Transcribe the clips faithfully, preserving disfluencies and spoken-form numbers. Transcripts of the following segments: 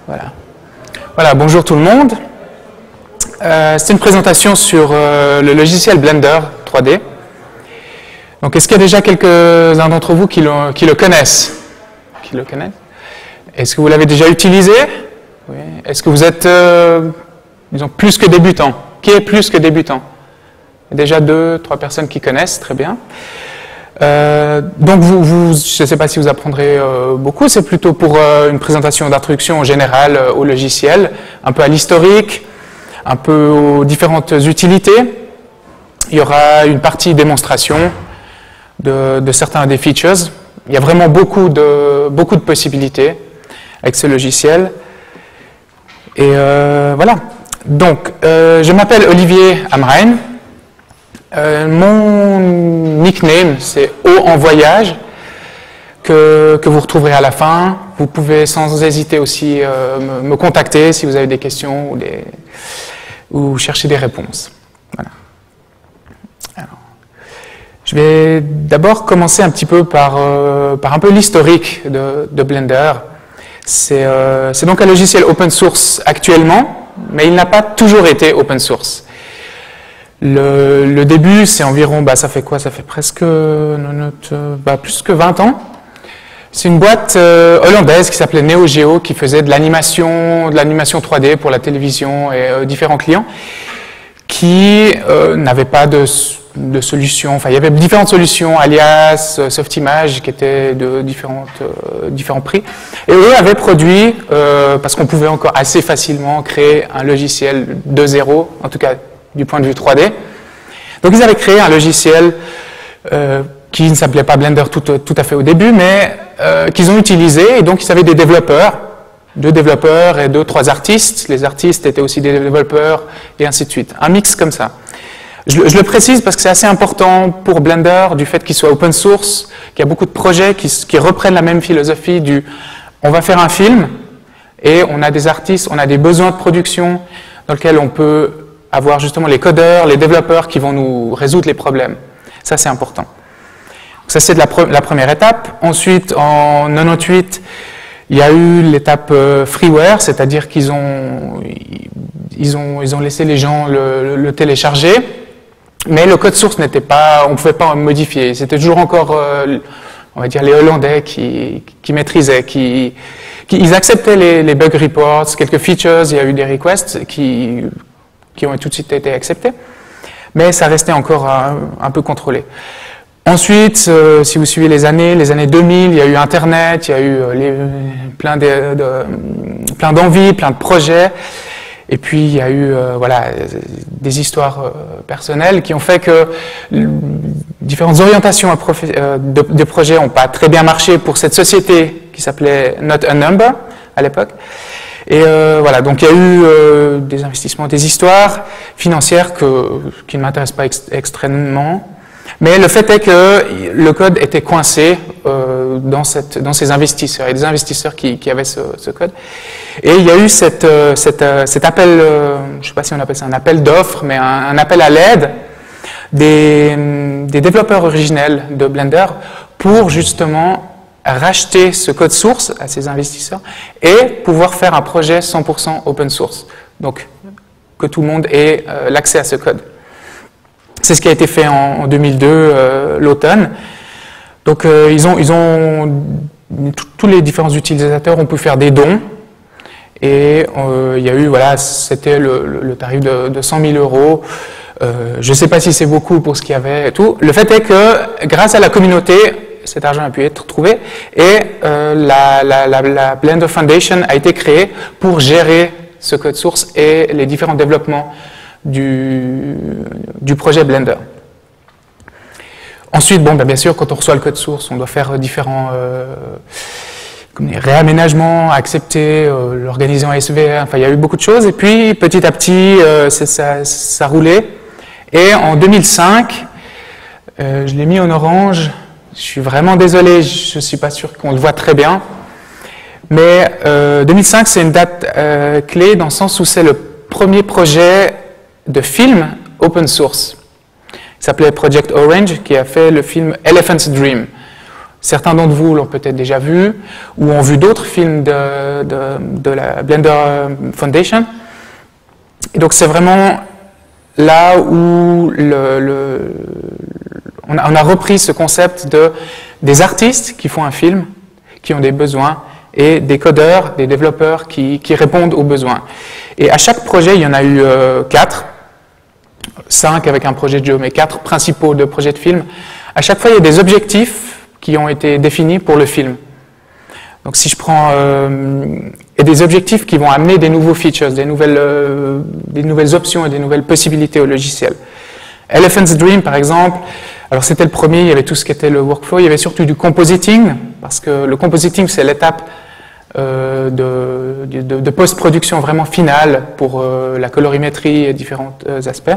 Voilà. Voilà, bonjour tout le monde. Euh, c'est une présentation sur euh, le logiciel Blender trois D. Donc, est-ce qu'il y a déjà quelques-uns d'entre vous qui le, qui le connaissent Qui le connaissent Est-ce que vous l'avez déjà utilisé Oui. Est-ce que vous êtes, euh, disons, plus que débutant Qui est plus que débutant Il y a déjà deux, trois personnes qui connaissent, très bien. Euh, donc, vous, vous, je ne sais pas si vous apprendrez euh, beaucoup, c'est plutôt pour euh, une présentation d'introduction en général euh, au logiciel, un peu à l'historique, un peu aux différentes utilités. Il y aura une partie démonstration de, de certains des features. Il y a vraiment beaucoup de, beaucoup de possibilités avec ce logiciel. Et euh, voilà. Donc, euh, je m'appelle Olivier Amrein. Euh, mon nickname, c'est O en voyage, que, que vous retrouverez à la fin. Vous pouvez sans hésiter aussi euh, me, me contacter si vous avez des questions ou, des, ou chercher des réponses. Voilà. Alors, je vais d'abord commencer un petit peu par, euh, par un peu l'historique de, de Blender. C'est euh, donc un logiciel open source actuellement, mais il n'a pas toujours été open source. Le, le début, c'est environ, bah, ça fait quoi? Ça fait presque bah, plus que vingt ans. C'est une boîte euh, hollandaise qui s'appelait Neo Geo, qui faisait de l'animation, de l'animation trois D pour la télévision et euh, différents clients, qui euh, n'avaient pas de, de solution. Enfin, il y avait différentes solutions, Alias, Softimage, qui étaient de différentes, euh, différents prix. Et eux avaient produit, euh, parce qu'on pouvait encore assez facilement créer un logiciel de zéro, en tout cas du point de vue trois D. Donc ils avaient créé un logiciel euh, qui ne s'appelait pas Blender tout, tout à fait au début, mais euh, qu'ils ont utilisé, et donc ils avaient des développeurs, deux développeurs et deux, trois artistes. Les artistes étaient aussi des développeurs, et ainsi de suite. Un mix comme ça. Je, je le précise parce que c'est assez important pour Blender, du fait qu'il soit open source, qu'il y a beaucoup de projets qui, qui reprennent la même philosophie du « on va faire un film, et on a des artistes, on a des besoins de production dans lesquels on peut avoir justement les codeurs, les développeurs qui vont nous résoudre les problèmes. Ça, c'est important. Donc, ça, c'est la, pre la première étape. Ensuite, en quatre-vingt-dix-huit, il y a eu l'étape euh, freeware, c'est-à-dire qu'ils ont, ils ont, ils ont laissé les gens le, le, le télécharger, mais le code source n'était pas, on ne pouvait pas modifier. C'était toujours encore, euh, on va dire, les Hollandais qui, qui maîtrisaient, qui, qui ils acceptaient les, les bug reports, quelques features, il y a eu des requests qui qui ont tout de suite été acceptés, mais ça restait encore un, un peu contrôlé. Ensuite, euh, si vous suivez les années, les années deux mille, il y a eu Internet, il y a eu euh, les, plein de, de, plein d'envies, plein de projets, et puis il y a eu euh, voilà, des histoires euh, personnelles qui ont fait que euh, différentes orientations euh, de, de projets n'ont pas très bien marché pour cette société qui s'appelait Not a Number à l'époque. Et euh, voilà, donc il y a eu euh, des investissements, des histoires financières que, qui ne m'intéressent pas ex extrêmement. Mais le fait est que le code était coincé euh, dans, cette, dans ces investisseurs. Il y a des investisseurs qui, qui avaient ce, ce code. Et il y a eu cette, euh, cette, euh, cet appel, euh, je ne sais pas si on appelle ça un appel d'offres, mais un, un appel à l'aide des, des développeurs originels de Blender pour justement racheter ce code source à ces investisseurs et pouvoir faire un projet cent pour cent open source. Donc, que tout le monde ait euh, l'accès à ce code. C'est ce qui a été fait en, en deux mille deux, euh, l'automne. Donc, euh, ils ont, ils ont tous les différents utilisateurs ont pu faire des dons. Et euh, il y a eu, voilà, c'était le, le, le tarif de, de cent mille euros. Euh, je ne sais pas si c'est beaucoup pour ce qu'il y avait et tout. Le fait est que, grâce à la communauté, cet argent a pu être trouvé et euh, la, la, la, la Blender Foundation a été créée pour gérer ce code source et les différents développements du, du projet Blender. Ensuite, bon, ben, bien sûr, quand on reçoit le code source, on doit faire différents euh, comme réaménagements, accepter, euh, l'organiser en S V R, enfin il y a eu beaucoup de choses et puis petit à petit, euh, ça, ça roulait. Et en deux mille cinq, euh, je l'ai mis en orange. Je suis vraiment désolé, je ne suis pas sûr qu'on le voit très bien. Mais euh, deux mille cinq, c'est une date euh, clé dans le sens où c'est le premier projet de film open source. Il s'appelait Project Orange, qui a fait le film Elephant's Dream. Certains d'entre vous l'ont peut-être déjà vu, ou ont vu d'autres films de, de, de la Blender Foundation. Et donc c'est vraiment là où le, le, on, a, on a repris ce concept de, des artistes qui font un film, qui ont des besoins, et des codeurs, des développeurs qui, qui répondent aux besoins. Et à chaque projet, il y en a eu euh, quatre, cinq avec un projet de jeu, mais quatre principaux de projets de film. À chaque fois, il y a des objectifs qui ont été définis pour le film. Donc si je prends euh, et des objectifs qui vont amener des nouveaux features, des nouvelles, euh, des nouvelles options et des nouvelles possibilités au logiciel. Elephant's Dream, par exemple, alors c'était le premier, il y avait tout ce qui était le workflow, il y avait surtout du compositing, parce que le compositing, c'est l'étape euh, de, de, de post-production vraiment finale pour euh, la colorimétrie et différents euh, aspects.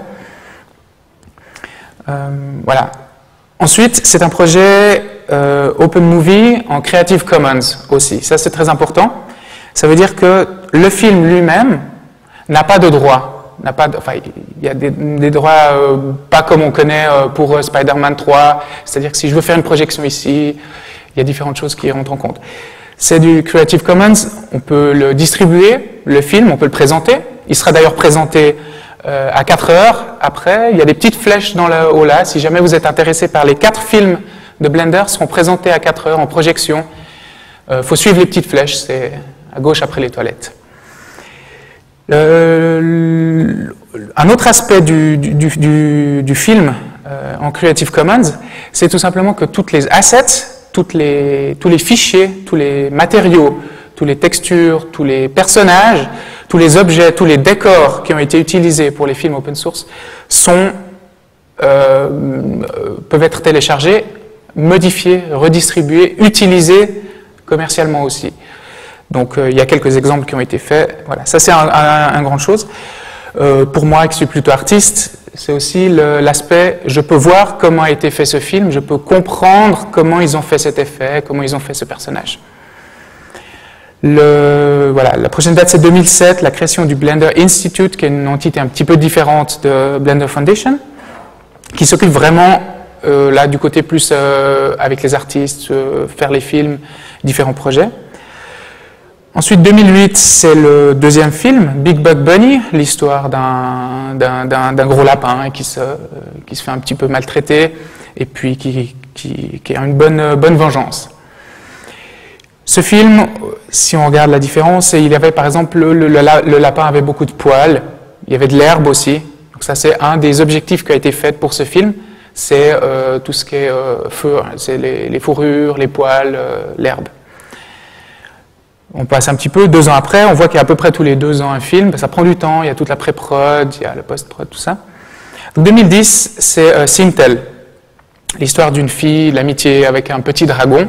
Euh, voilà. Ensuite, c'est un projet euh, Open Movie en Creative Commons aussi. Ça, c'est très important. Ça veut dire que le film lui-même n'a pas de droit. N'a pas de, enfin, il y a des, des droits euh, pas comme on connaît euh, pour euh, Spider-Man trois. C'est-à-dire que si je veux faire une projection ici, il y a différentes choses qui rentrent en compte. C'est du Creative Commons. On peut le distribuer, le film, on peut le présenter. Il sera d'ailleurs présenté Euh, à quatre heures, après, il y a des petites flèches dans le haut là. Si jamais vous êtes intéressé par les quatre films de Blender, seront présentés à quatre heures en projection. Il euh, faut suivre les petites flèches, c'est à gauche après les toilettes. Euh, un autre aspect du, du, du, du film euh, en Creative Commons, c'est tout simplement que toutes les assets, toutes les, tous les fichiers, tous les matériaux, toutes les textures, tous les personnages, tous les objets, tous les décors qui ont été utilisés pour les films open source sont, euh, peuvent être téléchargés, modifiés, redistribués, utilisés commercialement aussi. Donc euh, il y a quelques exemples qui ont été faits. Voilà, ça c'est un, un, un grande chose. Euh, pour moi, qui suis plutôt artiste, c'est aussi l'aspect, je peux voir comment a été fait ce film, je peux comprendre comment ils ont fait cet effet, comment ils ont fait ce personnage. Le, voilà, la prochaine date c'est deux mille sept, la création du Blender Institute, qui est une entité un petit peu différente de Blender Foundation, qui s'occupe vraiment euh, là du côté plus euh, avec les artistes, euh, faire les films, différents projets. Ensuite deux mille huit, c'est le deuxième film, Big Bug Bunny, l'histoire d'un d'un gros lapin qui se, qui se fait un petit peu maltraiter et puis qui, qui, qui a une bonne, bonne vengeance. Ce film, si on regarde la différence, il y avait par exemple, le, le, le lapin avait beaucoup de poils, il y avait de l'herbe aussi. Donc ça c'est un des objectifs qui a été fait pour ce film, c'est euh, tout ce qui est euh, feu, c'est les, les fourrures, les poils, euh, l'herbe. On passe un petit peu, deux ans après, on voit qu'il y a à peu près tous les deux ans un film, ça prend du temps, il y a toute la pré-prod, il y a le post-prod, tout ça. Donc deux mille dix, c'est euh, Sintel, l'histoire d'une fille, l'amitié avec un petit dragon.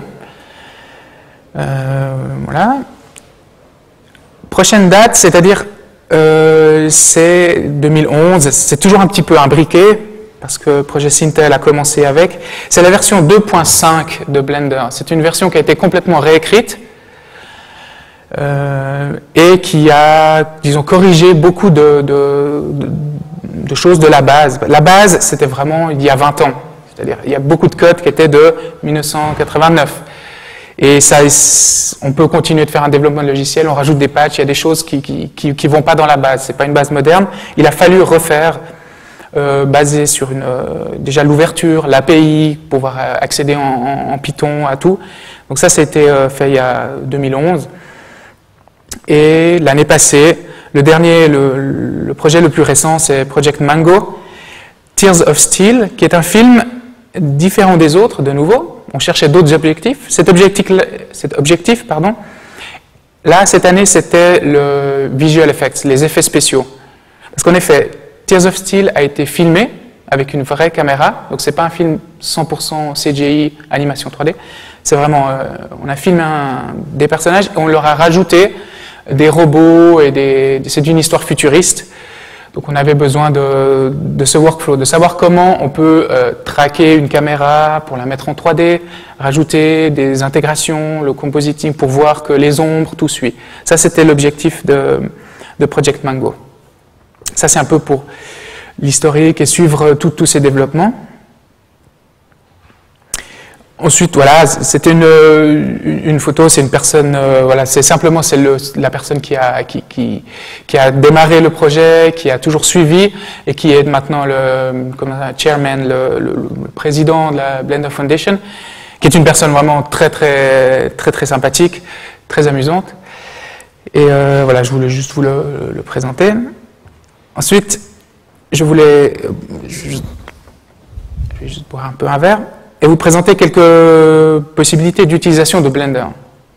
Euh, voilà. Prochaine date, c'est-à-dire euh, c'est deux mille onze, c'est toujours un petit peu imbriqué parce que le projet Sintel a commencé avec. C'est la version deux point cinq de Blender. C'est une version qui a été complètement réécrite euh, et qui a, disons, corrigé beaucoup de, de, de, de choses de la base. La base, c'était vraiment il y a vingt ans. C'est-à-dire il y a beaucoup de code qui étaient de mille neuf cent quatre-vingt-neuf. Et ça, on peut continuer de faire un développement de logiciel, on rajoute des patchs, il y a des choses qui qui, qui, qui vont pas dans la base, c'est pas une base moderne. Il a fallu refaire, euh, basé sur une, euh, déjà l'ouverture, l'A P I, pouvoir accéder en, en, en Python à tout. Donc ça, c'était euh, fait il y a deux mille onze. Et l'année passée, le dernier, le, le projet le plus récent, c'est Project Mango, Tears of Steel, qui est un film différent des autres, de nouveau. On cherchait d'autres objectifs. Cet objectif, cet objectif pardon, là, cette année, c'était le visual effects, les effets spéciaux. Parce qu'en effet, Tears of Steel a été filmé avec une vraie caméra, donc c'est pas un film cent pour cent C G I, animation trois D. C'est vraiment, euh, on a filmé un, des personnages et on leur a rajouté des robots et des, c'est une histoire futuriste. Donc on avait besoin de, de ce workflow, de savoir comment on peut euh, traquer une caméra pour la mettre en trois D, rajouter des intégrations, le compositing pour voir que les ombres, tout suit. Ça, c'était l'objectif de, de Project Mango. Ça, c'est un peu pour l'historique et suivre tous ces développements. Ensuite, voilà, c'était une, une photo, c'est une personne, euh, voilà, c'est simplement c'est le, la personne qui a, qui, qui, qui a démarré le projet, qui a toujours suivi et qui est maintenant le, comment ça, chairman, le, le, le président de la Blender Foundation, qui est une personne vraiment très, très, très, très sympathique, très amusante. Et euh, voilà, je voulais juste vous le, le présenter. Ensuite, je voulais, je, je vais juste boire un peu un verre. Et vous présenter quelques possibilités d'utilisation de Blender.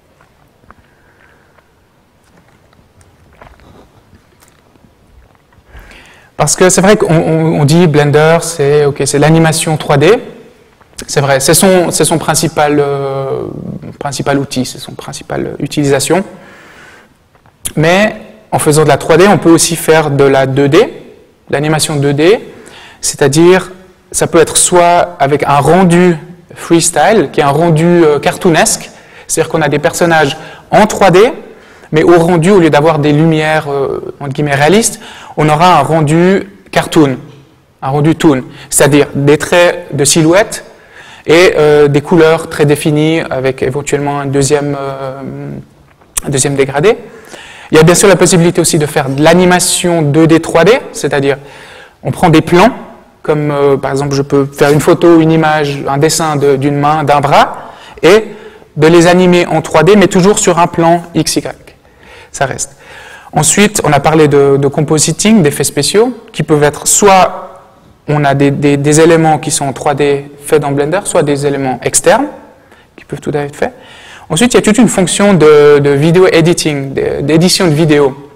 Parce que c'est vrai qu'on on dit Blender, c'est okay, c'est l'animation trois D. C'est vrai, c'est son, c'est son principal, euh, principal outil, c'est son principale utilisation. Mais en faisant de la trois D, on peut aussi faire de la deux D, l'animation deux D, c'est-à-dire ça peut être soit avec un rendu freestyle, qui est un rendu euh, cartoonesque, c'est-à-dire qu'on a des personnages en trois D, mais au rendu, au lieu d'avoir des lumières euh, entre guillemets réalistes, on aura un rendu cartoon, un rendu toon, c'est-à-dire des traits de silhouette et euh, des couleurs très définies avec éventuellement un deuxième, euh, un deuxième dégradé. Il y a bien sûr la possibilité aussi de faire de l'animation deux D, trois D, c'est-à-dire on prend des plans, comme euh, par exemple je peux faire une photo, une image, un dessin d'une main, d'un bras, et de les animer en trois D, mais toujours sur un plan X Y. Ça reste. Ensuite, on a parlé de, de compositing, d'effets spéciaux, qui peuvent être soit on a des, des, des éléments qui sont en trois D faits dans Blender, soit des éléments externes, qui peuvent tout à fait être faits. Ensuite, il y a toute une fonction de, de vidéo editing, d'édition de vidéo.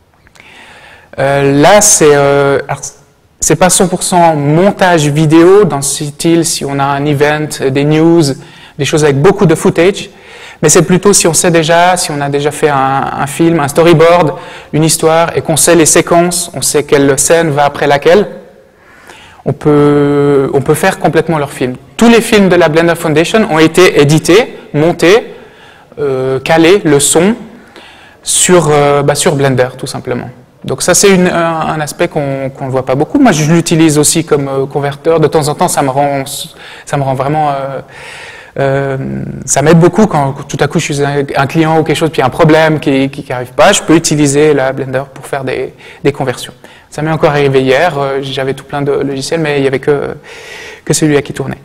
Euh, là, c'est... Euh, C'est pas cent pour cent montage vidéo dans ce style, si on a un event, des news, des choses avec beaucoup de footage, mais c'est plutôt si on sait déjà, si on a déjà fait un, un film, un storyboard, une histoire, et qu'on sait les séquences, on sait quelle scène va après laquelle, on peut, on peut faire complètement leur film. Tous les films de la Blender Foundation ont été édités, montés, euh, calés, le son, sur, euh, bah, sur Blender, tout simplement. Donc ça, c'est un, un aspect qu'on qu'on ne voit pas beaucoup. Moi, je l'utilise aussi comme euh, converteur. De temps en temps, ça me rend, ça me rend vraiment... Euh, euh, ça m'aide beaucoup quand tout à coup, je suis un, un client ou quelque chose, puis il y a un problème qui n'arrive pas. Je peux utiliser la Blender pour faire des, des conversions. Ça m'est encore arrivé hier. Euh, J'avais tout plein de logiciels, mais il n'y avait que, que celui-là qui tournait.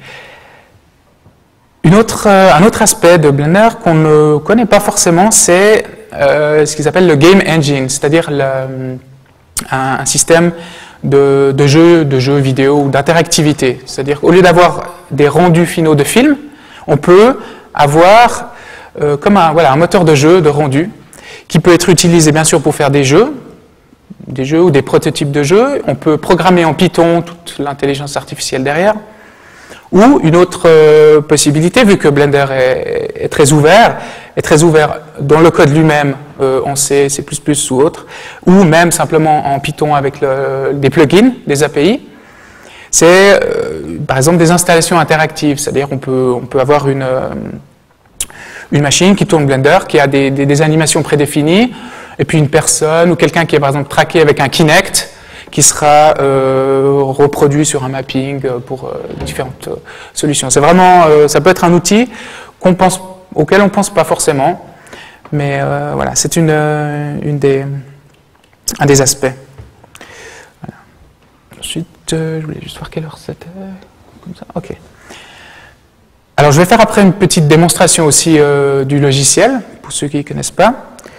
Une autre, euh, un autre aspect de Blender qu'on ne connaît pas forcément, c'est euh, ce qu'ils appellent le Game Engine, c'est-à-dire un, un système de, de jeux de jeux vidéo ou d'interactivité. C'est-à-dire qu'au lieu d'avoir des rendus finaux de films, on peut avoir euh, comme un, voilà, un moteur de jeu, de rendu, qui peut être utilisé bien sûr pour faire des jeux, des jeux ou des prototypes de jeux. On peut programmer en Python toute l'intelligence artificielle derrière. Ou une autre euh, possibilité, vu que Blender est, est très ouvert, est très ouvert dans le code lui-même, euh, en C, C plus plus ou autre, ou même simplement en Python avec le, des plugins, des A P I, c'est euh, par exemple des installations interactives, c'est-à-dire on peut, on peut avoir une, euh, une machine qui tourne Blender, qui a des, des, des animations prédéfinies, et puis une personne ou quelqu'un qui est par exemple traqué avec un Kinect, qui sera euh, reproduit sur un mapping pour euh, différentes euh, solutions. C'est vraiment, euh, ça peut être un outil qu'on pense, auquel on ne pense pas forcément, mais euh, voilà, c'est une, une des, un des aspects. Voilà. Ensuite, euh, je voulais juste voir quelle heure c'était. Comme ça, ok. Alors, je vais faire après une petite démonstration aussi euh, du logiciel, pour ceux qui ne connaissent pas.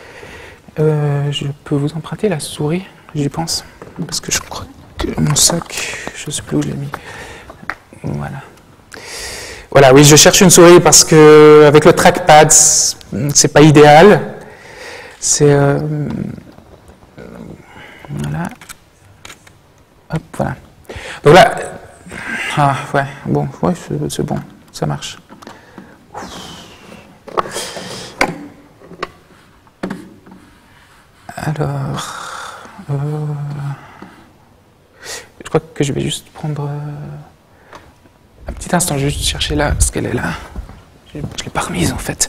Euh, je peux vous emprunter la souris, j'y pense. Parce que je crois que mon sac, je ne sais plus où je l'ai mis. Voilà. Voilà, oui, je cherche une souris parce que avec le trackpad, c'est pas idéal. C'est euh, voilà. Hop, voilà. Donc là, ah ouais, bon, ouais, c'est bon, ça marche. Alors. Euh, je crois que je vais juste prendre euh, un petit instant, juste chercher là, parce qu'elle est là. Je ne l'ai pas remise en fait.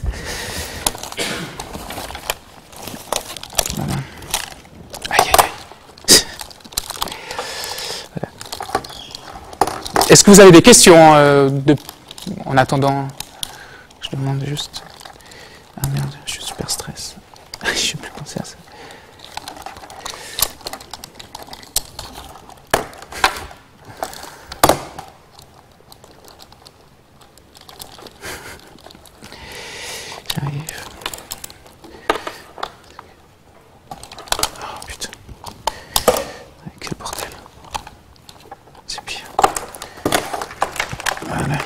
Voilà. Aïe, aïe, aïe. Voilà. Est-ce que vous avez des questions euh, de, en attendant qui demande juste... Ah merde, je suis super stress. Je ne sais plus penser à ça. J'arrive. Oh putain. Quel bordel. C'est pire. Voilà.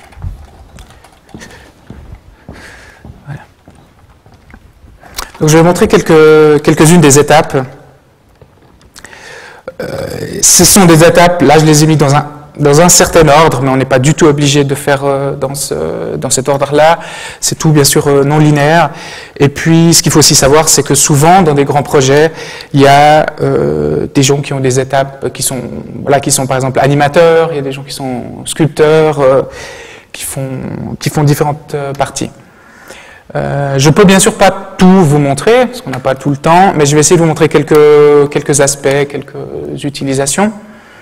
Voilà. Donc je vais montrer quelques, quelques-unes des étapes. Euh, ce sont des étapes, là je les ai mis dans un, dans un certain ordre, mais on n'est pas du tout obligé de faire euh, dans, ce, dans cet ordre-là. C'est tout bien sûr euh, non linéaire. Et puis ce qu'il faut aussi savoir, c'est que souvent dans des grands projets, il y a euh, des gens qui ont des étapes qui sont, voilà, qui sont par exemple animateurs, il y a des gens qui sont sculpteurs, euh, qui, font, qui font différentes euh, parties. Euh, je peux bien sûr pas tout vous montrer, parce qu'on n'a pas tout le temps, mais je vais essayer de vous montrer quelques, quelques aspects, quelques utilisations.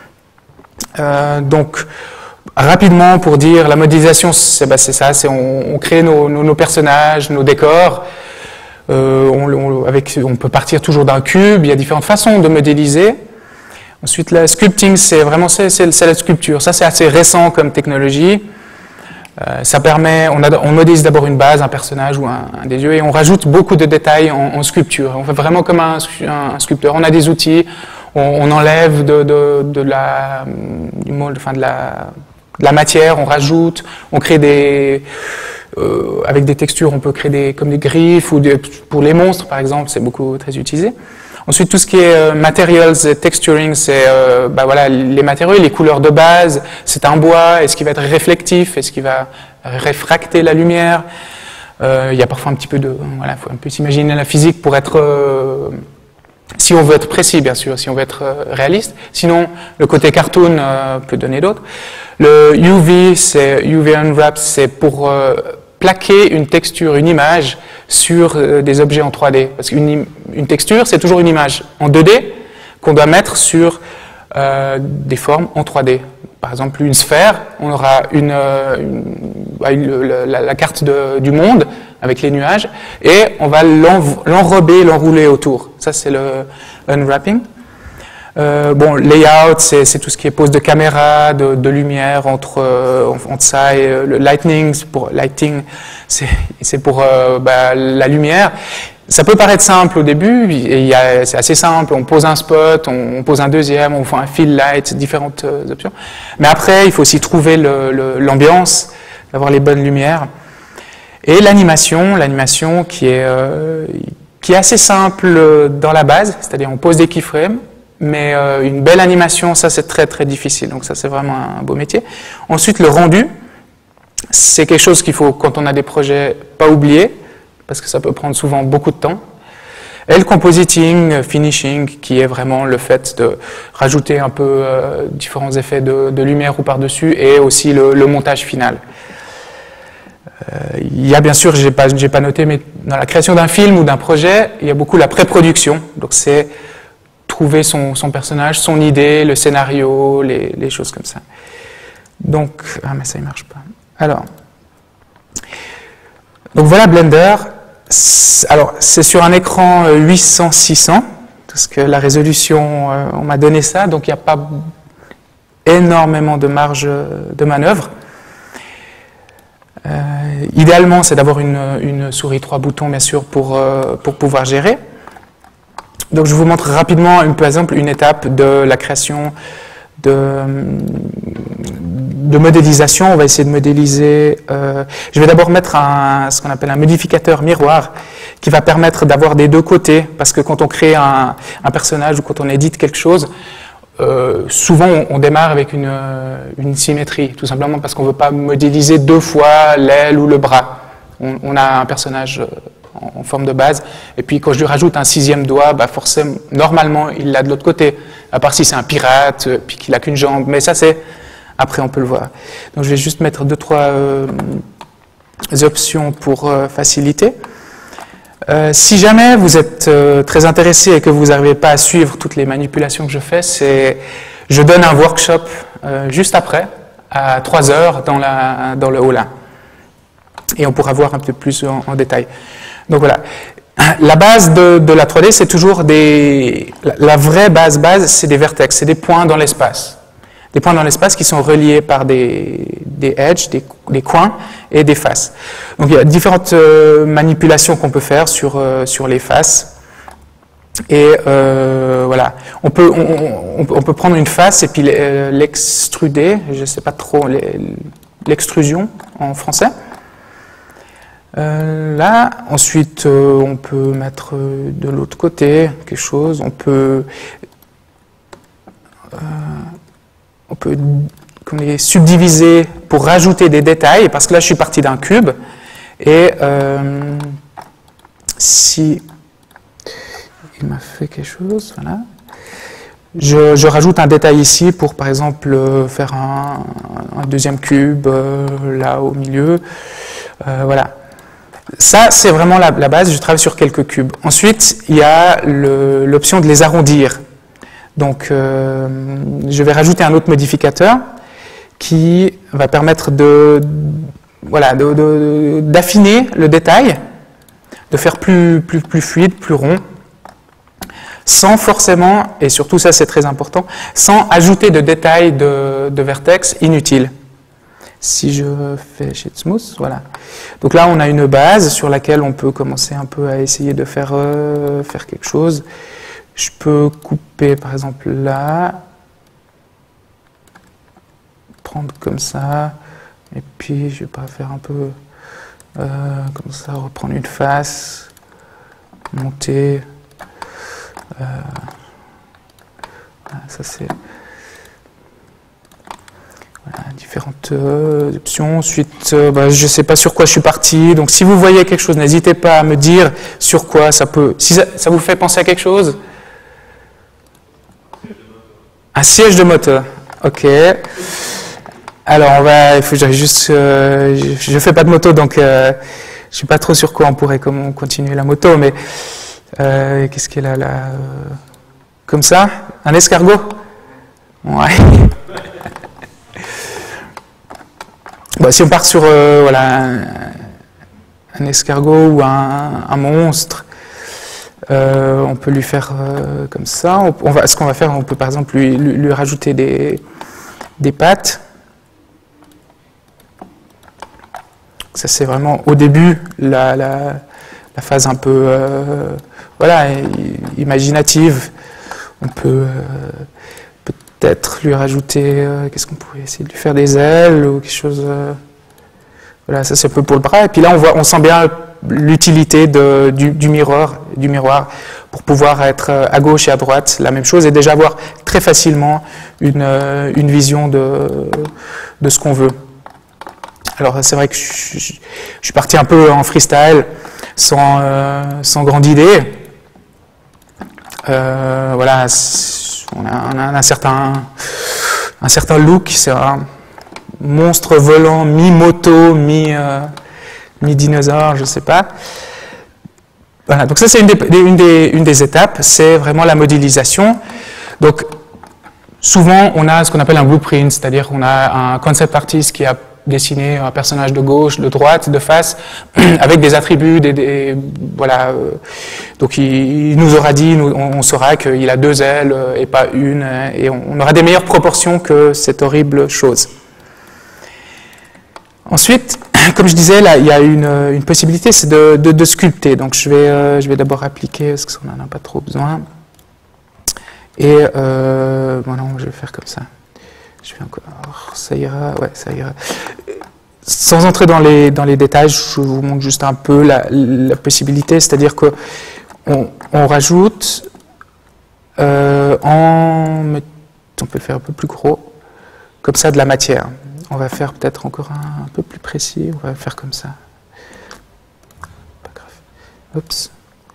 Euh, donc, rapidement pour dire, la modélisation, c'est bah, ça, c'est on, on crée nos, nos, nos personnages, nos décors. Euh, on, on, avec, on peut partir toujours d'un cube, il y a différentes façons de modéliser. Ensuite, la sculpting, c'est vraiment c'est, c'est, c'est la sculpture. Ça, c'est assez récent comme technologie. Euh, ça permet, on, a, on modélise d'abord une base, un personnage ou un, un des yeux, et on rajoute beaucoup de détails en, en sculpture. On fait vraiment comme un, un sculpteur. On a des outils, on, on enlève de, de, de, la, du mold, enfin de, la, de la matière, on rajoute, on crée des... Euh, avec des textures, on peut créer des, comme des griffes, ou des, pour les monstres par exemple, c'est beaucoup très utilisé. Ensuite, tout ce qui est euh, materials et texturing, c'est euh, bah, voilà, les matériaux, les couleurs de base, c'est un bois, est-ce qu'il va être réflectif, est-ce qu'il va réfracter la lumière. Euh, il y a parfois un petit peu de... Voilà, il faut un peu s'imaginer la physique pour être... Euh, si on veut être précis, bien sûr, si on veut être euh, réaliste. Sinon, le côté cartoon euh, peut donner d'autres. Le U V, c'est U V Unwrap, c'est pour euh, plaquer une texture, une image sur euh, des objets en trois D. Parce qu'une une texture, c'est toujours une image en deux D qu'on doit mettre sur euh, des formes en trois D. Par exemple, une sphère, on aura une, une, une, la, la carte de, du monde avec les nuages, et on va l'enrober, l'enrouler autour. Ça, c'est le unwrapping. Euh, bon, layout, c'est tout ce qui est pose de caméra, de, de lumière entre, euh, entre ça et euh, le lightning, pour lighting, c'est pour euh, bah, la lumière. Ça peut paraître simple au début, c'est assez simple, on pose un spot, on, on pose un deuxième, on fait un fill light, différentes euh, options. Mais après, il faut aussi trouver l'ambiance, avoir les bonnes lumières. Et l'animation, l'animation qui est, euh, qui est assez simple dans la base, c'est-à-dire on pose des keyframes, mais euh, une belle animation, ça c'est très très difficile, donc ça c'est vraiment un beau métier. Ensuite, le rendu, c'est quelque chose qu'il faut, quand on a des projets, pas oublier, parce que ça peut prendre souvent beaucoup de temps. Et le compositing, finishing, qui est vraiment le fait de rajouter un peu euh, différents effets de, de lumière ou par-dessus, et aussi le, le montage final. Euh, il y a bien sûr, je n'ai pas, j'ai pas noté, mais dans la création d'un film ou d'un projet, il y a beaucoup la pré-production. Donc c'est trouver son, son personnage, son idée, le scénario, les, les choses comme ça. Donc, ah mais ça ne marche pas. Alors, donc voilà Blender. Alors, c'est sur un écran huit cents six cents, parce que la résolution, euh, on m'a donné ça, donc il n'y a pas énormément de marge de manœuvre. Euh, idéalement, c'est d'avoir une, une souris trois boutons, bien sûr, pour, euh, pour pouvoir gérer. Donc, je vous montre rapidement, une, par exemple, une étape de la création de, de modélisation. On va essayer de modéliser. Euh, je vais d'abord mettre un, ce qu'on appelle un modificateur miroir qui va permettre d'avoir des deux côtés, parce que quand on crée un, un personnage ou quand on édite quelque chose, euh, souvent on, on démarre avec une, une symétrie, tout simplement parce qu'on ne veut pas modéliser deux fois l'aile ou le bras. On, on a un personnage en, en forme de base, et puis quand je lui rajoute un sixième doigt, bah forcément, normalement, il l'a de l'autre côté, à part si c'est un pirate, puis qu'il n'a qu'une jambe, mais ça c'est... Après, on peut le voir. Donc, je vais juste mettre deux, trois euh, options pour euh, faciliter. Euh, si jamais vous êtes euh, très intéressé et que vous n'arrivez pas à suivre toutes les manipulations que je fais, c'est, je donne un workshop euh, juste après, à trois heures, dans, la, dans le hall un. et on pourra voir un peu plus en, en détail. Donc voilà. La base de, de la trois D, c'est toujours des... La, la vraie base base, c'est des vertex, c'est des points dans l'espace. Des points dans l'espace qui sont reliés par des, des edges, des, des coins et des faces. Donc il y a différentes euh, manipulations qu'on peut faire sur, euh, sur les faces. Et euh, voilà, on peut, on, on, on peut prendre une face et puis l'extruder, je ne sais pas trop, l'extrusion en français. Euh, là, ensuite, euh, on peut mettre de l'autre côté quelque chose, on peut, euh, on peut comme les subdiviser pour rajouter des détails, parce que là, je suis parti d'un cube, et euh, si il m'a fait quelque chose, voilà, je, je rajoute un détail ici pour, par exemple, faire un, un deuxième cube euh, là au milieu, euh, voilà. Ça, c'est vraiment la, la base, je travaille sur quelques cubes. Ensuite, il y a l'option de les arrondir. Donc, euh, je vais rajouter un autre modificateur qui va permettre de, voilà, d'affiner le détail, de faire plus, plus, plus fluide, plus rond, sans forcément, et surtout ça c'est très important, sans ajouter de détails de, de vertex inutiles. Si je fais Sheet Smooth, voilà. Donc là, on a une base sur laquelle on peut commencer un peu à essayer de faire, euh, faire quelque chose. Je peux couper, par exemple, là, prendre comme ça, et puis je vais pas faire un peu euh, comme ça, reprendre une face, monter. Euh, voilà, ça c'est... Voilà, différentes euh, options. Ensuite, euh, bah, je ne sais pas sur quoi je suis parti. Donc, si vous voyez quelque chose, n'hésitez pas à me dire sur quoi ça peut. Si ça, ça vous fait penser à quelque chose? Un siège de moteur. Ok. Alors, on va. Il faut que j'aille juste. Euh, je ne fais pas de moto, donc euh, je ne sais pas trop sur quoi on pourrait comment continuer la moto. Mais euh, qu'est-ce qu'il y a là, là euh, comme ça? Un escargot? Ouais. Bon, si on part sur euh, voilà, un, un escargot ou un, un monstre, euh, on peut lui faire euh, comme ça. On, on va, ce qu'on va faire, on peut par exemple lui, lui, lui rajouter des, des pattes. Ça c'est vraiment au début la, la, la phase un peu euh, voilà, imaginative. On peut... Euh, peut-être lui rajouter, euh, qu'est-ce qu'on pourrait essayer de lui faire des ailes ou quelque chose. Euh, voilà, ça c'est un peu pour le bras. Et puis là, on voit, on sent bien l'utilité du, du miroir, du miroir pour pouvoir être à gauche et à droite, la même chose, et déjà avoir très facilement une, euh, une vision de, de ce qu'on veut. Alors c'est vrai que je, je, je suis parti un peu en freestyle, sans, euh, sans grande idée. Euh, voilà. On a, on a un, certain, un certain look, c'est un monstre volant, mi-moto, mi-dinosaure, euh, mi je ne sais pas. Voilà, donc ça c'est une des, une, des, une des étapes, c'est vraiment la modélisation. Donc souvent on a ce qu'on appelle un blueprint, c'est-à-dire qu'on a un concept artist qui a dessiner un personnage de gauche, de droite, de face, avec des attributs, des, des, voilà. Euh, donc il, il nous aura dit, nous, on, on saura qu'il a deux ailes et pas une, et on, on aura des meilleures proportions que cette horrible chose. Ensuite, comme je disais, là, il y a une, une possibilité, c'est de, de, de sculpter. Donc je vais, euh, je vais d'abord appliquer, parce qu'on n'en a pas trop besoin. Et euh, bon, non, je vais faire comme ça. Je vais encore, ça ira, ouais, ça ira. Sans entrer dans les, dans les détails, je vous montre juste un peu la, la possibilité, c'est-à-dire qu'on on rajoute euh, en, on peut le faire un peu plus gros, comme ça de la matière. On va faire peut-être encore un, un peu plus précis, on va le faire comme ça. Pas grave. Oups.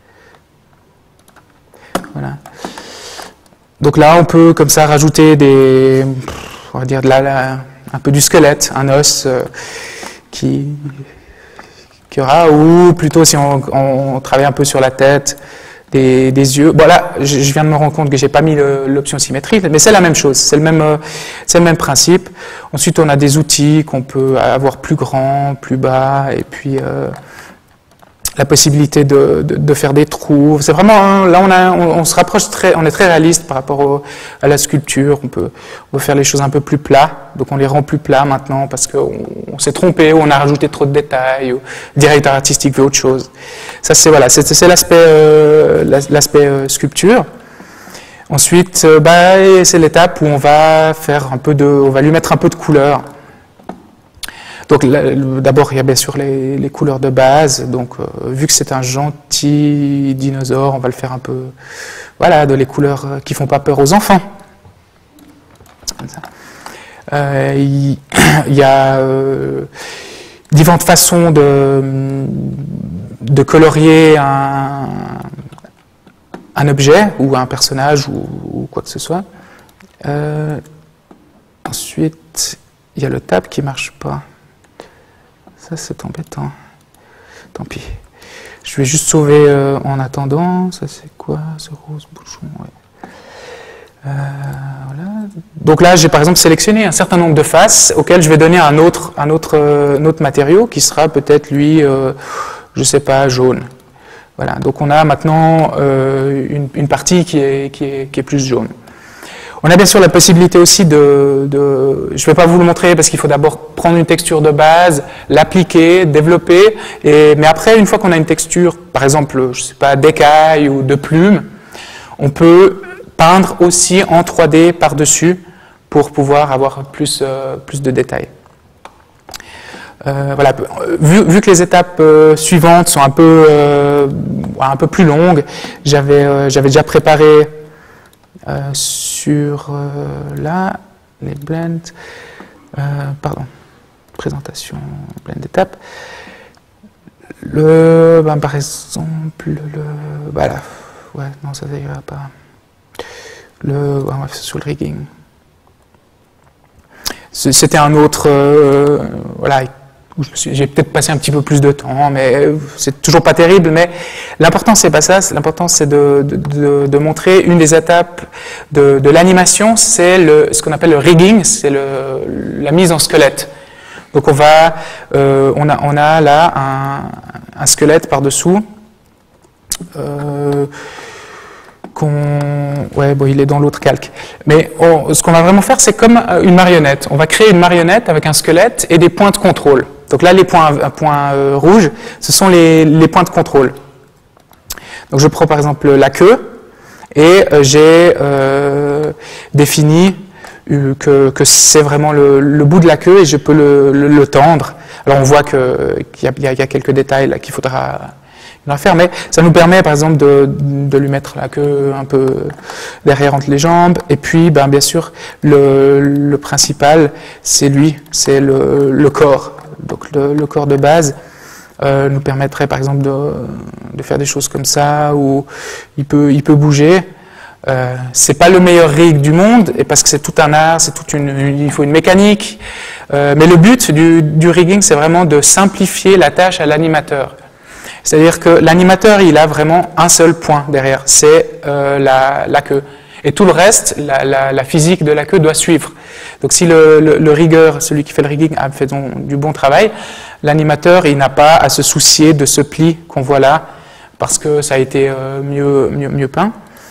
Voilà. Donc là, on peut comme ça rajouter des, on va dire de la, la, un peu du squelette, un os euh, qui, qui aura, ou plutôt si on, on travaille un peu sur la tête, des, des yeux. Bon là, je, je viens de me rendre compte que j'ai pas mis l'option symétrie, mais c'est la même chose, c'est le même, euh, c'est le même principe. Ensuite, on a des outils qu'on peut avoir plus grands, plus bas, et puis euh, la possibilité de, de, de faire des trous. C'est vraiment, hein, là on, a, on, on se rapproche très, on est très réaliste par rapport au, à la sculpture. On peut, on peut faire les choses un peu plus plats, donc on les rend plus plats maintenant parce qu'on on, s'est trompé ou on a rajouté trop de détails, ou le directeur artistique veut autre chose. Ça c'est voilà, c'est, c'est l'aspect, euh, l'aspect euh, sculpture. Ensuite, euh, bah, c'est l'étape où on va faire un peu de, on va lui mettre un peu de couleur. Donc d'abord, il y a bien sûr les, les couleurs de base. Donc, euh, vu que c'est un gentil dinosaure, on va le faire un peu, voilà, de les couleurs qui font pas peur aux enfants. Comme ça. Euh, il, il y a euh, différentes façons de, de colorier un, un objet ou un personnage ou, ou quoi que ce soit. Euh, ensuite, il y a le tab qui marche pas. Ça, c'est embêtant. Tant pis. Je vais juste sauver euh, en attendant. Ça, c'est quoi, ce rose bouchon? Ouais. Euh, voilà. Donc là, j'ai par exemple sélectionné un certain nombre de faces auxquelles je vais donner un autre, un autre, euh, un autre matériau qui sera peut-être, lui, euh, je sais pas, jaune. Voilà. Donc on a maintenant euh, une, une partie qui est, qui, est, qui est plus jaune. On a bien sûr la possibilité aussi de, de je ne vais pas vous le montrer parce qu'il faut d'abord prendre une texture de base, l'appliquer, développer, et, mais après, une fois qu'on a une texture, par exemple, je sais pas, d'écaille ou de plume, on peut peindre aussi en trois D par-dessus pour pouvoir avoir plus, euh, plus de détails. Euh, voilà. vu, vu que les étapes euh, suivantes sont un peu, euh, un peu plus longues, j'avais euh, j'avais déjà préparé Euh, sur euh, là, les blends, euh, pardon, présentation, blend d'étapes. Le, ben, par exemple, le, voilà, ouais, non, ça n'ira pas. Le, ouais, on va faire sur le rigging. C'était un autre, euh, voilà, j'ai peut-être passé un petit peu plus de temps, mais c'est toujours pas terrible. Mais l'important, c'est pas ça. L'important, c'est de, de, de montrer une des étapes de, de l'animation, c'est ce qu'on appelle le rigging, c'est la mise en squelette. Donc, on va, euh, on a, on a là un, un squelette par-dessous. Euh, qu'on... Ouais, bon, il est dans l'autre calque. Mais on, ce qu'on va vraiment faire, c'est comme une marionnette. On va créer une marionnette avec un squelette et des points de contrôle. Donc là, les points, points euh, rouges, ce sont les, les points de contrôle. Donc je prends par exemple la queue et euh, j'ai euh, défini euh, que, que c'est vraiment le, le bout de la queue et je peux le, le, le tendre. Alors on voit que, qu'il y a, il y a quelques détails là qu'il faudra... faire, mais ça nous permet par exemple de, de lui mettre la queue un peu derrière entre les jambes, et puis ben, bien sûr le, le principal c'est lui, c'est le, le corps, donc le, le corps de base euh, nous permettrait par exemple de, de faire des choses comme ça, où il peut, il peut bouger. Euh, c'est pas le meilleur rig du monde, et parce que c'est tout un art, c'est toute une, une, il faut une mécanique, euh, mais le but du, du rigging c'est vraiment de simplifier la tâche à l'animateur. C'est-à-dire que l'animateur, il a vraiment un seul point derrière, c'est euh, la, la queue. Et tout le reste, la, la, la physique de la queue doit suivre. Donc si le, le, le riggeur, celui qui fait le rigging, a fait don, du bon travail, l'animateur, il n'a pas à se soucier de ce pli qu'on voit là, parce que ça a été euh, mieux, mieux, mieux peint.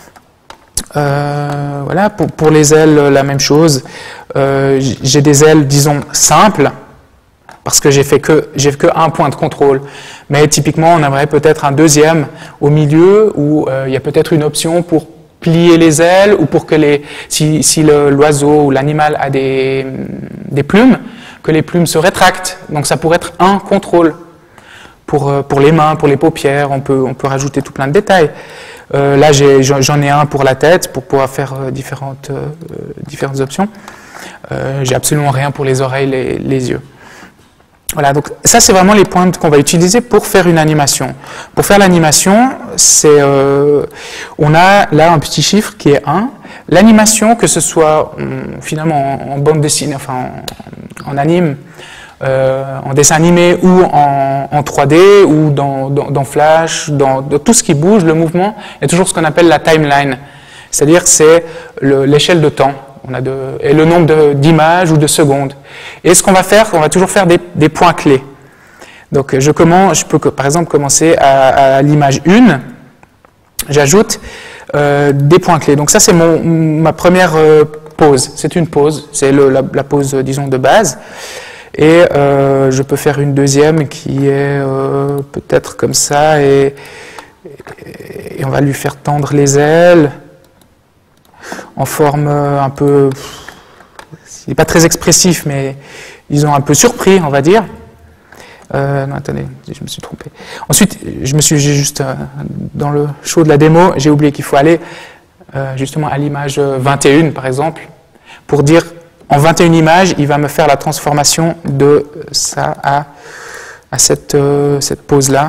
Euh, voilà, pour, pour les ailes, la même chose. Euh, j'ai des ailes, disons, simples, parce que j'ai fait que j'ai que un point de contrôle. Mais typiquement, on aimerait peut-être un deuxième au milieu où euh, il y a peut-être une option pour plier les ailes ou pour que les, si, si l'oiseau ou l'animal a des, des plumes, que les plumes se rétractent. Donc ça pourrait être un contrôle. Pour, pour les mains, pour les paupières, on peut, on peut rajouter tout plein de détails. Euh, là, j'en ai, ai un pour la tête, pour pouvoir faire euh, différentes, euh, différentes options. Euh, j'ai absolument rien pour les oreilles, les, les yeux. Voilà, donc ça c'est vraiment les points qu'on va utiliser pour faire une animation. Pour faire l'animation, c'est, euh, on a là un petit chiffre qui est un. L'animation, que ce soit on, finalement en, en bande dessinée, enfin en, en anime euh, en dessin animé ou en, en trois D ou dans, dans, dans Flash, dans, dans tout ce qui bouge, le mouvement, il y a toujours ce qu'on appelle la timeline. C'est-à-dire que c'est l'échelle de temps on a de, et le nombre d'images ou de secondes. Et ce qu'on va faire, on va toujours faire des, des points clés. Donc je, commence, je peux par exemple commencer à, à l'image un, j'ajoute euh, des points clés. Donc ça c'est ma première euh, pause, c'est une pause, c'est la, la pause disons de base. Et euh, je peux faire une deuxième qui est euh, peut-être comme ça et, et on va lui faire tendre les ailes en forme un peu, il n'est pas très expressif mais disons un peu surpris on va dire. Euh, non, attendez, je me suis trompé. Ensuite, je me suis juste, euh, dans le show de la démo, j'ai oublié qu'il faut aller euh, justement à l'image vingt et un, par exemple, pour dire, en vingt et une images, il va me faire la transformation de ça à, à cette, euh, cette pose-là.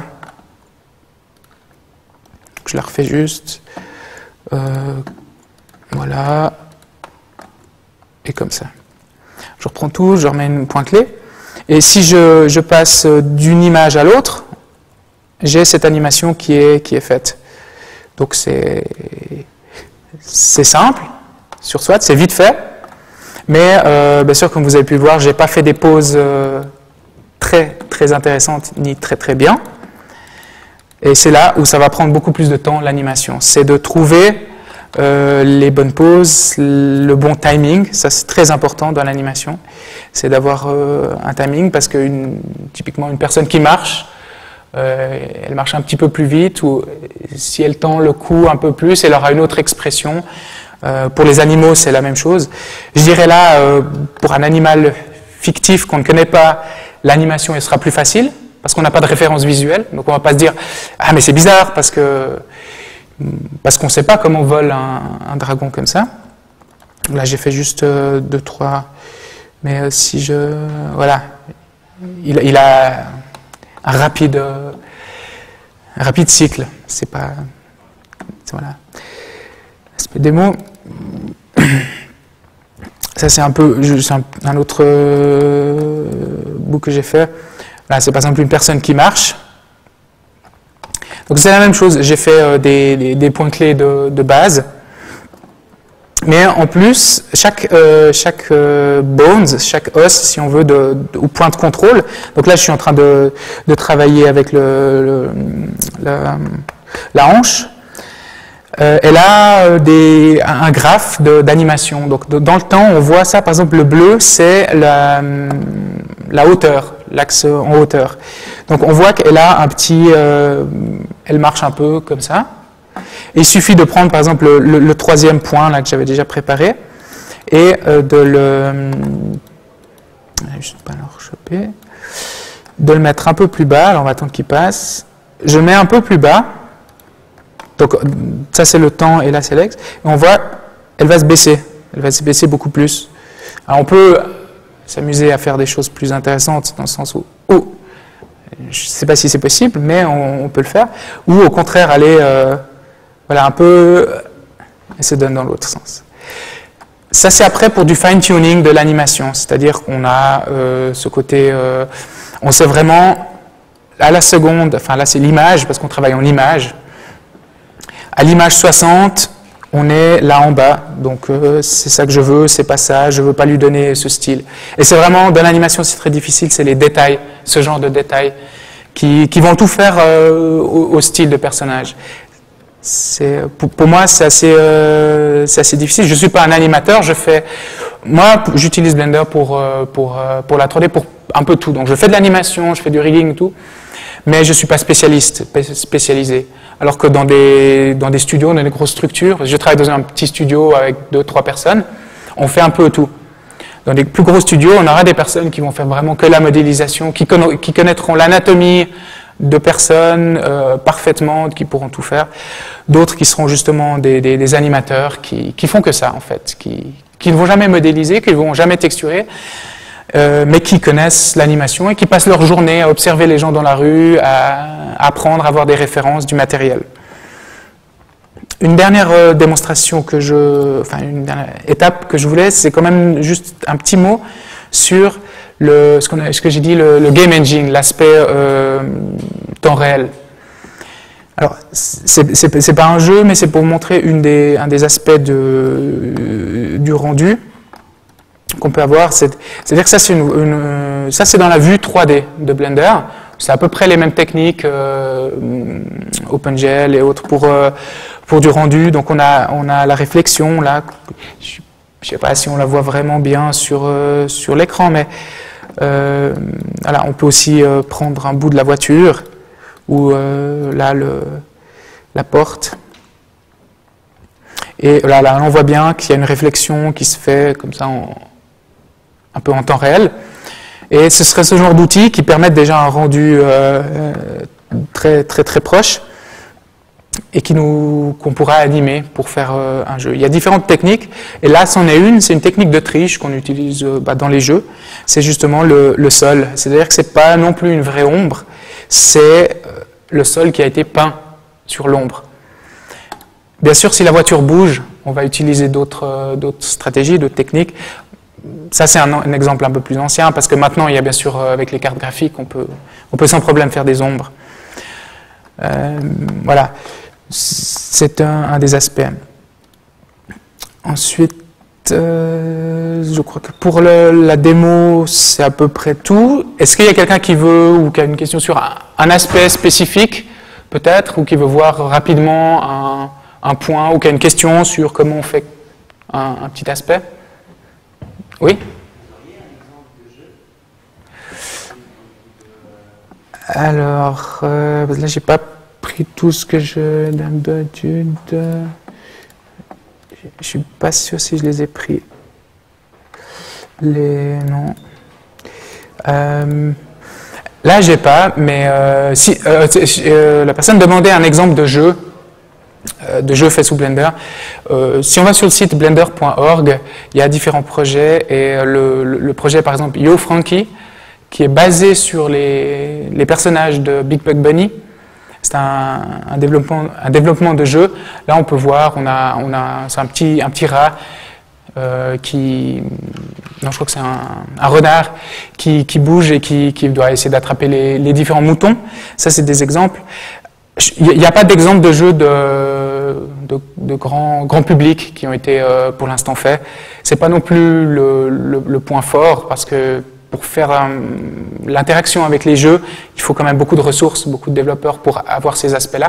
Je la refais juste. Euh, voilà. Et comme ça. Je reprends tout, je remets une point clé. Et si je, je passe d'une image à l'autre, j'ai cette animation qui est, qui est faite. Donc c'est simple, sur Swat, c'est vite fait, mais euh, bien sûr, comme vous avez pu le voir, je n'ai pas fait des pauses euh, très, très intéressantes ni très très bien. Et c'est là où ça va prendre beaucoup plus de temps, l'animation. C'est de trouver Euh, les bonnes pauses, le bon timing, ça c'est très important dans l'animation, c'est d'avoir euh, un timing parce que une, typiquement une personne qui marche, euh, elle marche un petit peu plus vite ou si elle tend le cou un peu plus, elle aura une autre expression. Euh, pour les animaux, c'est la même chose. Je dirais là, euh, pour un animal fictif qu'on ne connaît pas, l'animation elle sera plus facile parce qu'on n'a pas de référence visuelle, donc on ne va pas se dire « Ah mais c'est bizarre parce que… » Parce qu'on ne sait pas comment vole un, un dragon comme ça. Là, j'ai fait juste euh, deux, trois. Mais euh, si je... Voilà. Il, il a un rapide, euh, un rapide cycle. C'est pas... Voilà. Aspect démo. Ça, c'est un peu... C'est un, un autre euh, bout que j'ai fait. Là, c'est par exemple une personne qui marche. Donc c'est la même chose, j'ai fait euh, des, des, des points clés de, de base, mais en plus, chaque, euh, chaque euh, bones, chaque os, si on veut, de, de, ou point de contrôle, donc là je suis en train de, de travailler avec le, le, la, la hanche, euh, elle a des, un graphe d'animation, donc de, dans le temps on voit ça, par exemple le bleu c'est la, la hauteur, l'axe en hauteur. Donc on voit qu'elle a un petit, euh, elle marche un peu comme ça. Et il suffit de prendre par exemple le, le, le troisième point là que j'avais déjà préparé et euh, de le, je sais pas le rechoper, de le mettre un peu plus bas. Alors on va attendre qu'il passe. Je mets un peu plus bas. Donc ça c'est le temps et là c'est l'ex. Et on voit, elle va se baisser. Elle va se baisser beaucoup plus. Alors on peut s'amuser à faire des choses plus intéressantes dans le sens où, oh, je ne sais pas si c'est possible, mais on, on peut le faire, ou au contraire aller euh, voilà, un peu et se donne dans l'autre sens. Ça c'est après pour du fine-tuning de l'animation, c'est-à-dire qu'on a euh, ce côté, euh, on sait vraiment à la seconde, enfin là c'est l'image parce qu'on travaille en image, à l'image soixante, on est là en bas, donc euh, c'est ça que je veux, c'est pas ça, je veux pas lui donner ce style. Et c'est vraiment, dans l'animation c'est très difficile, c'est les détails, ce genre de détails, qui, qui vont tout faire euh, au, au style de personnage. Pour, pour moi c'est assez, euh, assez difficile, je suis pas un animateur, je fais, moi j'utilise Blender pour, pour, pour la trois D, pour un peu tout, donc je fais de l'animation, je fais du rigging et tout, mais je ne suis pas spécialiste, spécialisé. Alors que dans des, dans des studios, dans des grosses structures, je travaille dans un petit studio avec deux, trois personnes, on fait un peu tout. Dans des plus gros studios, on aura des personnes qui vont faire vraiment que la modélisation, qui, conna qui connaîtront l'anatomie de personnes euh, parfaitement, qui pourront tout faire. D'autres qui seront justement des, des, des animateurs qui, qui font que ça, en fait, qui, qui ne vont jamais modéliser, qui ne vont jamais texturer, Euh, mais qui connaissent l'animation et qui passent leur journée à observer les gens dans la rue, à, à apprendre, à avoir des références, du matériel. Une dernière euh, démonstration que je, enfin une dernière étape que je voulais, c'est quand même juste un petit mot sur le, ce, qu'on a, ce que j'ai dit, le, le game engine, l'aspect euh, temps réel. Alors, c'est pas un jeu, mais c'est pour montrer une des, un des aspects de, du rendu qu'on peut avoir. C'est-à-dire que ça, c'est une, une, ça, c'est dans la vue trois D de Blender. C'est à peu près les mêmes techniques, euh, OpenGL et autres, pour, euh, pour du rendu. Donc, on a, on a la réflexion, là. Je ne sais pas si on la voit vraiment bien sur, euh, sur l'écran, mais euh, voilà, on peut aussi euh, prendre un bout de la voiture, ou euh, là, le, la porte. Et là, là, on voit bien qu'il y a une réflexion qui se fait comme ça, en, un peu en temps réel. Et ce serait ce genre d'outils qui permettent déjà un rendu euh, très, très, très proche et qui nous, qu'on pourra animer pour faire euh, un jeu. Il y a différentes techniques, et là, c'en est une, c'est une technique de triche qu'on utilise euh, bah, dans les jeux. C'est justement le, le sol. C'est-à-dire que ce n'est pas non plus une vraie ombre, c'est le sol qui a été peint sur l'ombre. Bien sûr, si la voiture bouge, on va utiliser d'autres euh, d'autres stratégies, d'autres techniques. Ça, c'est un, un exemple un peu plus ancien, parce que maintenant, il y a bien sûr, euh, avec les cartes graphiques, on peut, on peut sans problème faire des ombres. Euh, voilà, c'est un, un des aspects. Ensuite, euh, je crois que pour le, la démo, c'est à peu près tout. Est-ce qu'il y a quelqu'un qui veut, ou qui a une question sur un, un aspect spécifique, peut-être, ou qui veut voir rapidement un, un point, ou qui a une question sur comment on fait un, un petit aspect? Oui? Alors, euh, là, j'ai pas pris tout ce que je d'habitude. Je suis pas sûr si je les ai pris. Les non. Euh, là, j'ai pas, mais euh, si euh, euh, la personne demandait un exemple de jeu, euh, de jeu fait sous Blender. Euh, si on va sur le site blender point org, il y a différents projets, et le, le, le projet, par exemple, Yo Frankie, qui est basé sur les, les personnages de Big Bug Bunny. C'est un, un, développement, un développement de jeu. Là, on peut voir, on a, on a, c'est un petit, un petit rat euh, qui, non, je crois que c'est un, un renard qui, qui bouge et qui, qui doit essayer d'attraper les, les différents moutons. Ça, c'est des exemples. Il n'y a pas d'exemple de jeux de, de, de grand, grand public qui ont été euh, pour l'instant faits. C'est pas non plus le, le, le point fort, parce que pour faire euh, l'interaction avec les jeux, il faut quand même beaucoup de ressources, beaucoup de développeurs pour avoir ces aspects-là.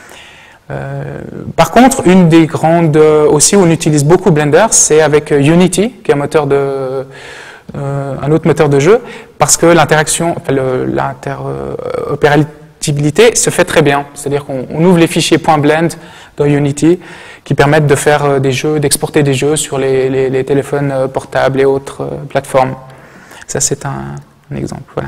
Euh, par contre, une des grandes euh, aussi où on utilise beaucoup Blender, c'est avec Unity, qui est un moteur de, euh, un autre moteur de jeu, parce que l'interaction, enfin, l'interopérabilité se fait très bien. C'est-à-dire qu'on ouvre les fichiers .blend dans Unity, qui permettent de faire des jeux, d'exporter des jeux sur les, les, les téléphones portables et autres euh, plateformes. Ça, c'est un, un exemple. Voilà.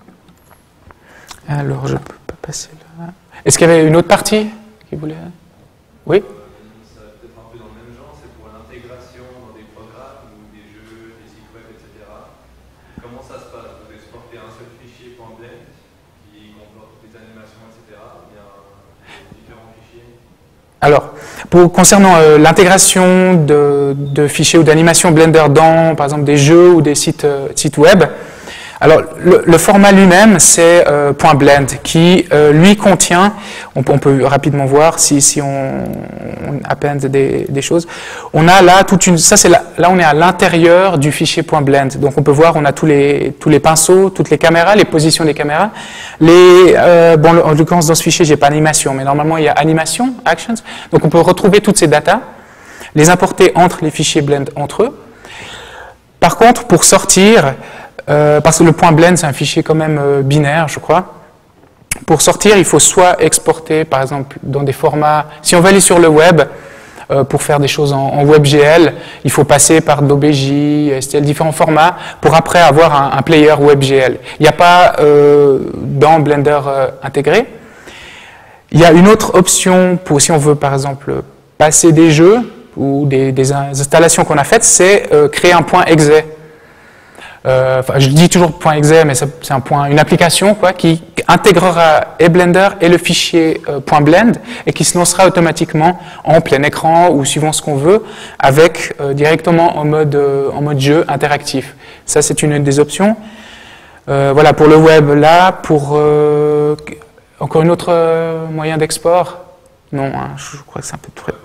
Alors, je peux pas passer là. Est-ce qu'il y avait une autre partie qui voulait... Oui? Ça va peut-être un peu dans le même genre, c'est pour l'intégration dans des programmes ou des jeux, des sites web, et cetera. Comment ça se passe? Vous exportez un seul fichier .blend qui comporte des animations, et cetera. Il y a différents fichiers. Alors, pour, concernant euh, l'intégration de, de fichiers ou d'animations Blender dans, par exemple, des jeux ou des sites, euh, sites web, alors le, le format lui-même, c'est euh, .blend, qui euh, lui contient, on, on peut rapidement voir si, si on, on append des, des choses, on a là toute une, ça c'est là, là on est à l'intérieur du fichier .blend, donc on peut voir, on a tous les, tous les pinceaux, toutes les caméras, les positions des caméras, les, euh, bon en l'occurrence dans ce fichier j'ai pas animation, mais normalement il y a animation, actions, donc on peut retrouver toutes ces datas, les importer entre les fichiers blend entre eux. Par contre, pour sortir, Euh, parce que le point blend, c'est un fichier quand même euh, binaire, je crois. Pour sortir, il faut soit exporter, par exemple, dans des formats... Si on veut aller sur le web, euh, pour faire des choses en, en WebGL, il faut passer par D O B J, S T L, différents formats, pour après avoir un, un player WebGL. Il n'y a pas euh, dans Blender euh, intégré. Il y a une autre option pour, si on veut, par exemple, passer des jeux ou des, des installations qu'on a faites, c'est euh, créer un point exe. Euh, enfin, je dis toujours point .exe, mais c'est un point, une application quoi, qui intégrera et Blender et le fichier euh, .blend et qui se lancera automatiquement en plein écran ou suivant ce qu'on veut, avec euh, directement en mode, euh, en mode jeu interactif. Ça, c'est une des options. Euh, voilà, pour le web, là, pour euh, encore une autre euh, moyen d'export. Non, hein, je crois que c'est un peu trop.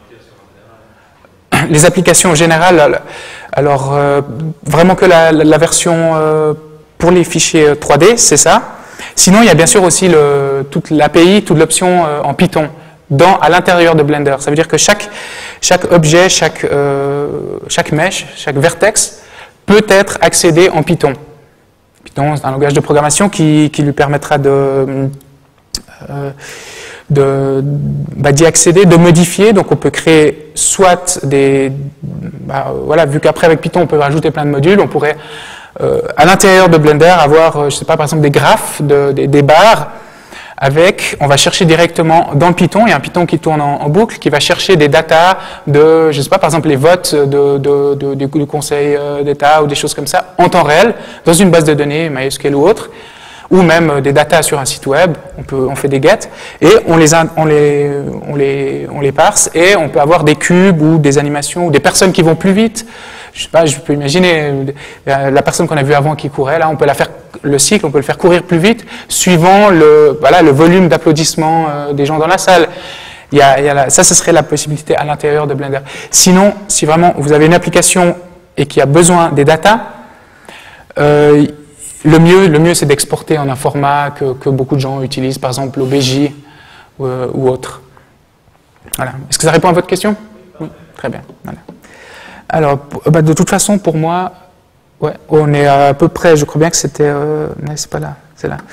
Les applications en général, alors euh, vraiment que la, la version euh, pour les fichiers trois D, c'est ça. Sinon, il y a bien sûr aussi le, toute l'A P I, toute l'option euh, en Python dans, à l'intérieur de Blender. Ça veut dire que chaque, chaque objet, chaque, euh, chaque mesh, chaque vertex peut être accédé en Python. Python, c'est un langage de programmation qui, qui lui permettra de... Euh, de, bah, d'y accéder, de modifier. Donc on peut créer soit des... Bah, voilà, vu qu'après avec Python on peut rajouter plein de modules, on pourrait euh, à l'intérieur de Blender avoir, euh, je sais pas, par exemple des graphes, de, des, des barres, avec, on va chercher directement dans le Python, il y a un Python qui tourne en, en boucle, qui va chercher des datas de, je sais pas, par exemple les votes de, de, de, du, du Conseil d'État ou des choses comme ça, en temps réel, dans une base de données, MySQL ou autre, ou même des datas sur un site web, on, peut, on fait des get, et on les, on, les, on, les, on les parse, et on peut avoir des cubes ou des animations, ou des personnes qui vont plus vite. Je sais pas, je peux imaginer la personne qu'on a vue avant qui courait, là, on peut la faire, le cycle, on peut le faire courir plus vite, suivant le, voilà, le volume d'applaudissements euh, des gens dans la salle. Il y a, il y a la, ça, ce serait la possibilité à l'intérieur de Blender. Sinon, si vraiment vous avez une application et qui a besoin des datas, euh, Le mieux, le mieux c'est d'exporter en un format que, que beaucoup de gens utilisent, par exemple l'O B J ou, euh, ou autre. Voilà. Est-ce que ça répond à votre question? Oui, très bien. Voilà. Alors, bah, de toute façon, pour moi, ouais, on est à peu près, je crois bien que c'était... Euh, mais c'est pas là, c'est là.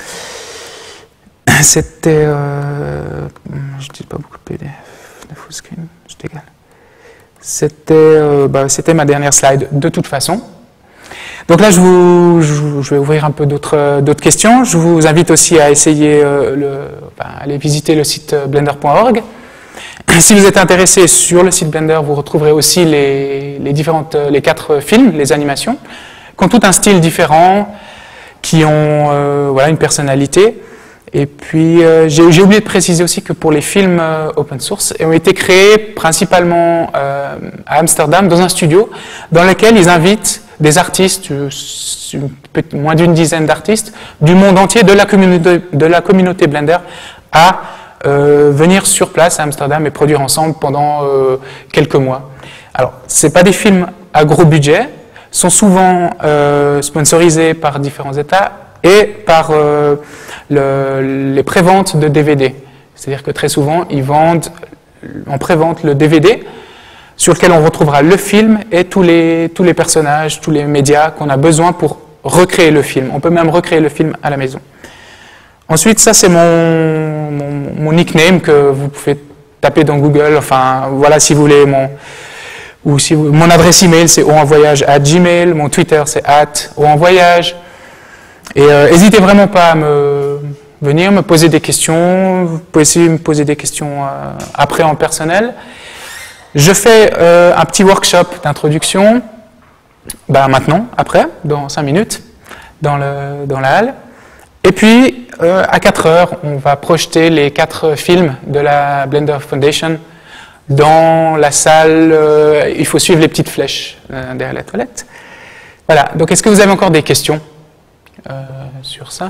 C'était... Euh, je ne dis pas beaucoup de P D F, de full screen, je t'égale. C'était euh, bah, c'était ma dernière slide, de toute façon. Donc là, je, vous, je, je vais ouvrir un peu d'autres d'autres questions. Je vous invite aussi à essayer, euh, le, enfin, aller visiter le site blender point org. Si vous êtes intéressé sur le site Blender, vous retrouverez aussi les, les, différentes, les quatre films, les animations, qui ont tout un style différent, qui ont euh, voilà, une personnalité. Et puis, euh, j'ai oublié de préciser aussi que pour les films euh, open source, ils ont été créés principalement euh, à Amsterdam, dans un studio, dans lequel ils invitent des artistes, moins d'une dizaine d'artistes, du monde entier, de la communauté, de la communauté Blender, à euh, venir sur place à Amsterdam et produire ensemble pendant euh, quelques mois. Alors, ce n'est pas des films à gros budget, sont souvent euh, sponsorisés par différents États et par euh, le, les préventes de D V D. C'est-à-dire que très souvent, ils vendent en prévente le D V D, sur lequel on retrouvera le film et tous les, tous les personnages, tous les médias qu'on a besoin pour recréer le film. On peut même recréer le film à la maison. Ensuite, ça c'est mon, mon, mon nickname que vous pouvez taper dans Google. Enfin, voilà, si vous voulez, mon, ou si vous, mon adresse email c'est oenvoyage arobase gmail, mon Twitter c'est at oenvoyage. Et n'hésitez euh, vraiment pas à me venir me poser des questions. Vous pouvez essayer de me poser des questions euh, après en personnel. Je fais euh, un petit workshop d'introduction, ben maintenant, après, dans cinq minutes, dans, le, dans la halle. Et puis, euh, à quatre heures, on va projeter les quatre films de la Blender Foundation dans la salle. Euh, il faut suivre les petites flèches euh, derrière la toilette. Voilà, donc est-ce que vous avez encore des questions euh, sur ça?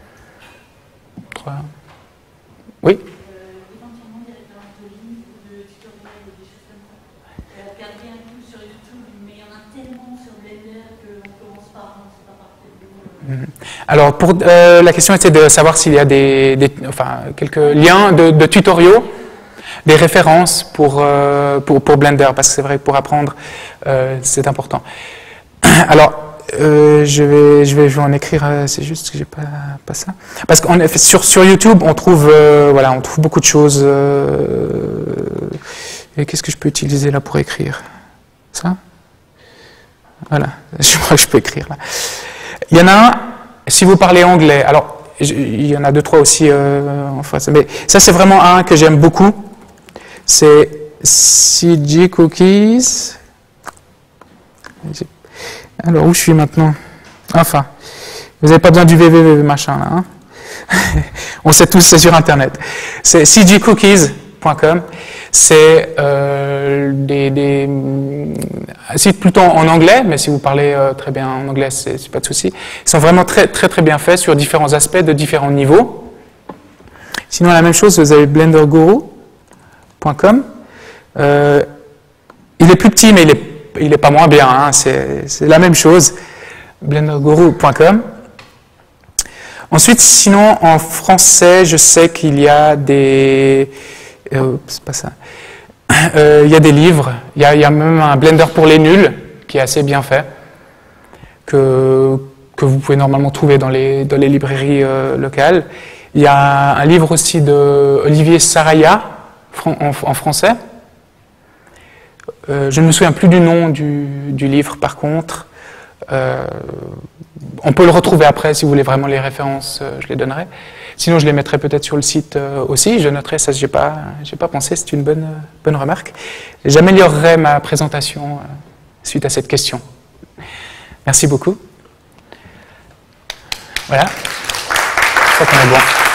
Trois. Oui? Alors, pour, euh, la question était de savoir s'il y a des, des, enfin, quelques liens de, de tutoriaux, des références pour, euh, pour, pour Blender, parce que c'est vrai que pour apprendre, euh, c'est important. Alors, euh, je, vais, je, vais, je vais en écrire, euh, c'est juste que j'ai pas, pas ça. Parce que sur, sur YouTube, on trouve, euh, voilà, on trouve beaucoup de choses. Euh, et qu'est-ce que je peux utiliser là pour écrire? Ça? Voilà, je crois que je peux écrire là. Il y en a un, si vous parlez anglais, alors il y en a deux, trois aussi euh, en face, mais ça c'est vraiment un que j'aime beaucoup, c'est C G Cookies. Alors où je suis maintenant? Enfin, vous n'avez pas besoin du www machin là. Hein. On sait tous, c'est sur Internet. C'est c g cookies point com. C'est euh, des, des, un site plutôt en anglais, mais si vous parlez euh, très bien en anglais, c'est pas de souci. Ils sont vraiment très, très très bien faits sur différents aspects de différents niveaux. Sinon, la même chose, vous avez blender guru point com. Euh, il est plus petit, mais il est, il est pas moins bien. Hein, c'est la même chose. blender guru point com. Ensuite, sinon, en français, je sais qu'il y a des... Euh, c'est pas ça. Euh, il y a des livres. Il y a, il y a même un Blender pour les nuls, qui est assez bien fait, que, que vous pouvez normalement trouver dans les, dans les librairies euh, locales. Il y a un livre aussi de Olivier Saraya, en, en français. Euh, je ne me souviens plus du nom du, du livre, par contre. Euh, on peut le retrouver après, si vous voulez vraiment les références, euh, je les donnerai. Sinon, je les mettrai peut-être sur le site euh, aussi. Je noterai, ça, je n'ai pas, j'ai pas pensé, c'est une bonne, euh, bonne remarque. J'améliorerai ma présentation euh, suite à cette question. Merci beaucoup. Voilà. Je crois qu'on est bon.